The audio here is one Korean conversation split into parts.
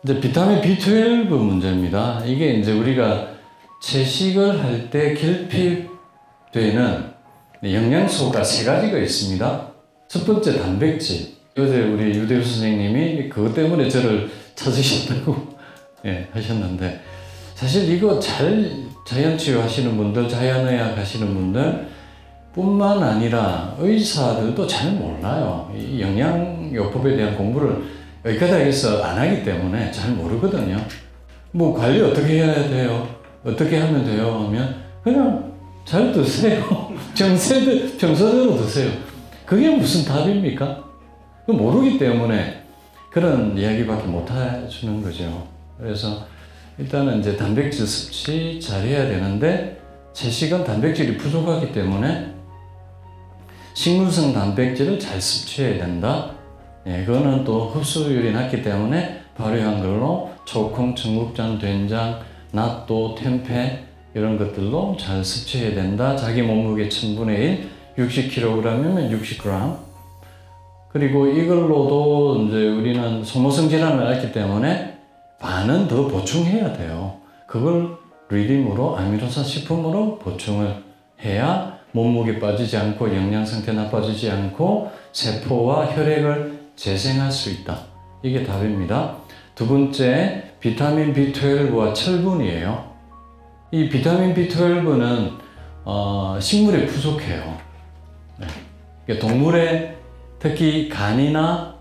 이제 비타민 B12 문제입니다. 이게 이제 우리가 채식을 할 때 결핍되는 영양소가 세 가지가 있습니다. 첫 번째 단백질. 어제 우리 유대우 선생님이 그것 때문에 저를 찾으셨다고 하셨는데, 사실 이거 자연치유 하시는 분들, 자연의학 하시는 분들 뿐만 아니라 의사들도 잘 몰라요. 이 영양요법에 대한 공부를 의과대학에서 안 하기 때문에 잘 모르거든요. 뭐 관리 어떻게 해야 돼요? 어떻게 하면 돼요? 하면 그냥 잘 드세요. 평소대로 드세요. 그게 무슨 답입니까? 모르기 때문에 그런 이야기밖에 못 해주는 거죠. 그래서 일단은 이제 단백질 섭취 잘 해야 되는데, 채식은 단백질이 부족하기 때문에 식물성 단백질을 잘 섭취해야 된다. 그거는 또 흡수율이 낮기 때문에 발효한 걸로 초콩, 청국장, 된장, 낫또, 템페 이런 것들로 잘 섭취해야 된다. 자기 몸무게 1000분의 1, 60kg이면 60g. 그리고 이걸로도 이제 우리는 소모성 질환을 앓기 때문에 반은 더 보충해야 돼요. 그걸 리듬으로 아미노산 식품으로 보충을 해야 몸무게 빠지지 않고 영양 상태 나빠지지 않고 세포와 혈액을 재생할 수 있다. 이게 답입니다. 두 번째, 비타민 B12와 철분이에요. 이 비타민 B12는 식물에 부족해요. 그러니까 동물의 특히 간이나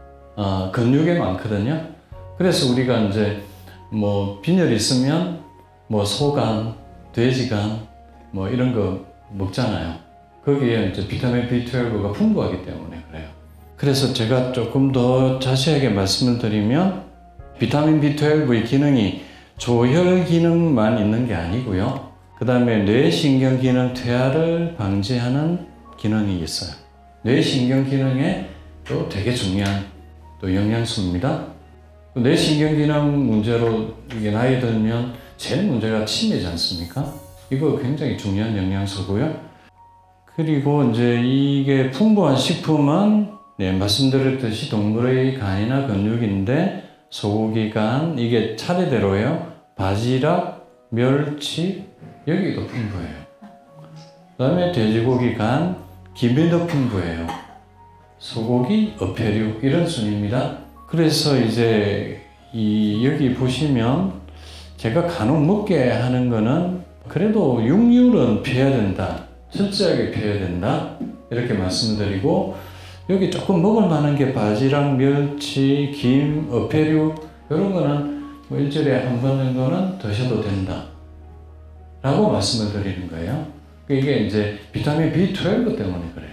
근육에 많거든요. 그래서 우리가 이제 뭐 빈혈이 있으면 뭐 소간, 돼지간 뭐 이런 거 먹잖아요. 거기에 이제 비타민 B12가 풍부하기 때문에 그래요. 그래서 제가 조금 더 자세하게 말씀을 드리면, 비타민 B12의 기능이 조혈 기능만 있는 게 아니고요. 그 다음에 뇌신경 기능 퇴화를 방지하는 기능이 있어요. 뇌신경 기능에 또 되게 중요한 또 영양소입니다. 뇌신경 기능 문제로 이게 나이 들면 제일 문제가 치매지 않습니까? 이거 굉장히 중요한 영양소고요. 그리고 이제 이게 풍부한 식품은 말씀드렸듯이 동물의 간이나 근육인데, 소고기 간, 이게 차례대로예요. 바지락, 멸치, 여기도 풍부해요. 그 다음에 돼지고기 간, 김에도 풍부해요. 소고기, 어패류 이런 순입니다. 그래서 이제 여기 보시면 제가 간혹 먹게 하는 거는 그래도 육류는 피해야 된다. 철저하게 피해야 된다. 이렇게 말씀드리고, 여기 조금 먹을 만한 게 바지락, 멸치, 김, 어패류 이런 거는 뭐 일주일에 한 번 정도는 드셔도 된다. 라고 말씀을 드리는 거예요. 이게 이제 비타민 B12 때문에 그래요.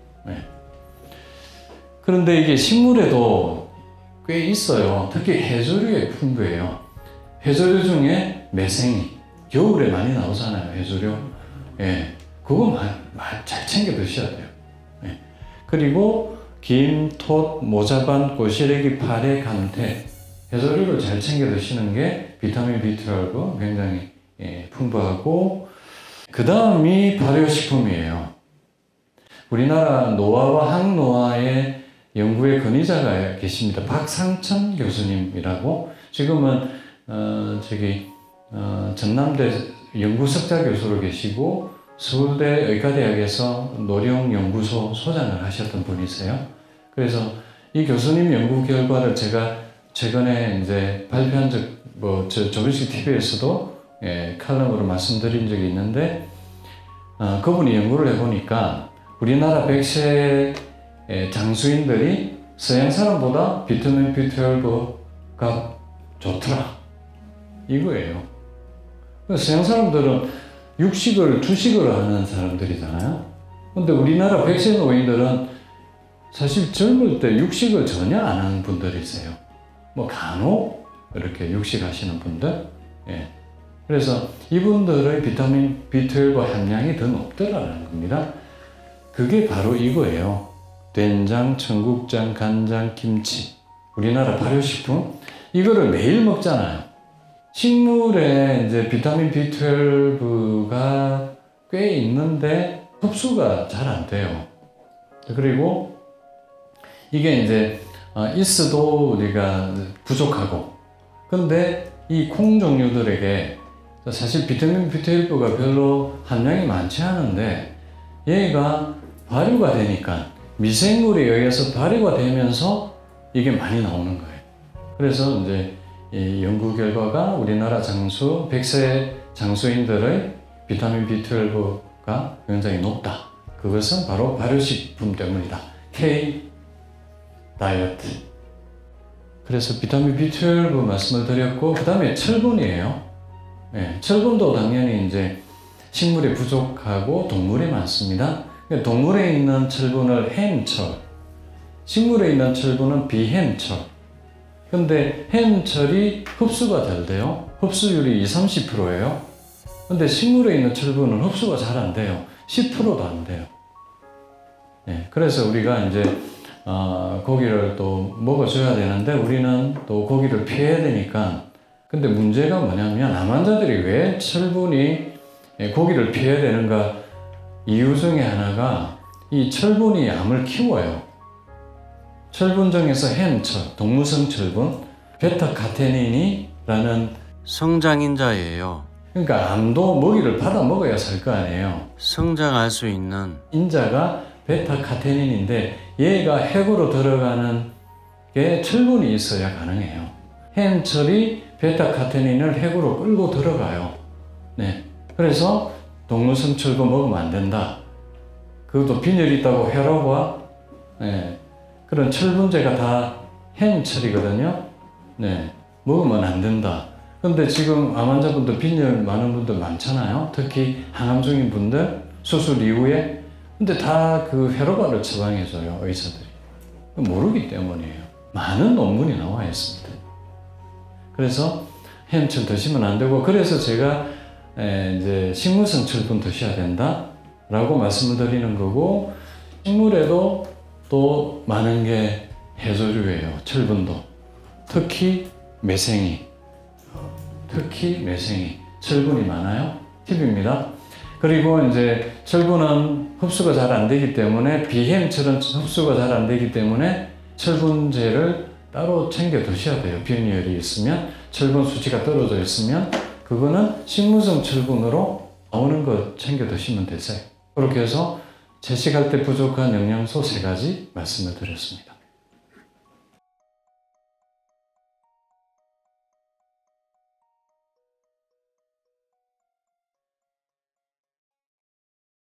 그런데 이게 식물에도 꽤 있어요. 특히 해조류에 풍부해요. 해조류 중에 매생이, 겨울에 많이 나오잖아요, 해조류. 그거 잘 챙겨 드셔야 돼요. 그리고 김, 톳, 모자반, 꼬시래기, 파래, 감태, 해조류를 잘 챙겨 드시는 게 비타민 B12 굉장히 풍부하고, 그 다음이 발효식품이에요. 우리나라 노화와 항노화의 연구의 권위자가 계십니다. 박상천 교수님이라고. 지금은 전남대 연구석자 교수로 계시고 서울대 의과대학에서 노령연구소 소장을 하셨던 분이세요. 그래서 이 교수님 연구 결과를 제가 최근에 이제 발표한 조비식 TV에서도 칼럼으로 말씀드린 적이 있는데, 그분이 연구를 해보니까 우리나라 100세 장수인들이 서양 사람보다 비타민 B12가 좋더라. 이거예요. 서양 사람들은 육식을, 주식을 하는 사람들이잖아요. 근데 우리나라 100세 노인들은 사실 젊을 때 육식을 전혀 안 하는 분들이세요. 뭐 간혹 이렇게 육식하시는 분들. 그래서 이분들의 비타민 B12 함량이 더 높더라는 겁니다. 그게 바로 이거예요. 된장, 청국장, 간장, 김치. 우리나라 발효식품. 이거를 매일 먹잖아요. 식물에 이제 비타민 B12가 꽤 있는데 흡수가 잘 안 돼요. 그리고 이게 이제 있어도 우리가 부족하고, 근데 이 콩 종류들에게 사실 비타민 B12가 별로 함량이 많지 않은데 얘가 발효가 되니까 미생물에 의해서 발효가 되면서 이게 많이 나오는 거예요. 그래서 이제 이 연구 결과가 우리나라 장수 100세 장수인들의 비타민 B12가 굉장히 높다. 그것은 바로 발효식품 때문이다. K 다이어트. 그래서 비타민 B12 말씀을 드렸고, 그 다음에 철분이에요. 네, 철분도 당연히 이제 식물에 부족하고 동물에 많습니다. 동물에 있는 철분을 햄철, 식물에 있는 철분은 비햄철. 근데 햄철이 흡수가 잘 돼요. 흡수율이 20~30%예요. 근데 식물에 있는 철분은 흡수가 잘 안 돼요. 10%도 안 돼요. 네, 그래서 우리가 이제 고기를 또 먹어줘야 되는데 우리는 또 고기를 피해야 되니까. 근데 문제가 뭐냐면 암 환자들이 왜 철분이 고기를 피해야 되는가 이유 중에 하나가 이 철분이 암을 키워요. 철분 중에서 햄철, 동무성 철분, 베타카테닌이라는 성장인자예요. 그러니까 암도 먹이를 받아 먹어야 살 거 아니에요. 성장할 수 있는 인자가 베타카테닌인데 얘가 핵으로 들어가는 게 철분이 있어야 가능해요. 햄철이 베타카테닌을 핵으로 끌고 들어가요. 네. 그래서 동무성 철분 먹으면 안 된다. 그것도 빈혈이 있다고 혈압과 그런 철분제가 다 햄철이거든요. 네. 먹으면 안 된다. 근데 지금 암 환자분들 빈혈 많은 분들 많잖아요. 특히 항암 중인 분들 수술 이후에. 근데 다 그 회로바를 처방해줘요, 의사들이. 모르기 때문이에요. 많은 논문이 나와 있습니다. 그래서 햄철 드시면 안 되고, 그래서 제가 이제 식물성 철분 드셔야 된다 라고 말씀을 드리는 거고, 식물에도 또 많은 게 해조류예요. 철분도. 특히 매생이. 철분이 많아요. 팁입니다. 그리고 이제 철분은 흡수가 잘 안 되기 때문에, 비햄철은 흡수가 잘 안 되기 때문에 철분제를 따로 챙겨 드셔야 돼요. 빈혈이 있으면, 철분 수치가 떨어져 있으면 그거는 식물성 철분으로 나오는 거 챙겨 드시면 되세요. 그렇게 해서 채식할 때 부족한 영양소 3가지 말씀을 드렸습니다.